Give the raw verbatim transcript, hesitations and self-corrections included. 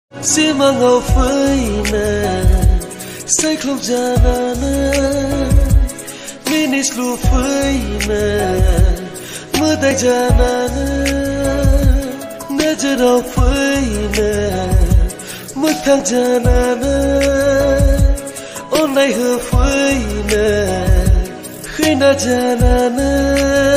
xí mà ngầu phơi nè say không già nè mini slu phơi nè mưa tay già nè nè giờ đâu phơi nè mưa thang già nè ôn này hờ phơi nè khi na già nè